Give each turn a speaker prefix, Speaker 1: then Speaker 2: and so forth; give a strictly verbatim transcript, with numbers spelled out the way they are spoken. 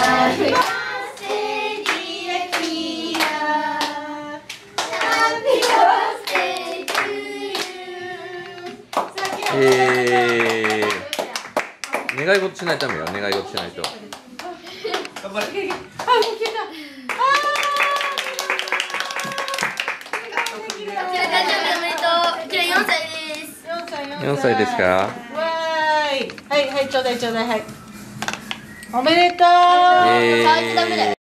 Speaker 1: えー、願い事しないとダメよ。願い事しないと。
Speaker 2: 頑張れ。あ、消えた。
Speaker 1: よんさいですか。
Speaker 2: わーい。はいはい、ちょうだいちょうだい、はい。おめでとう。
Speaker 1: えー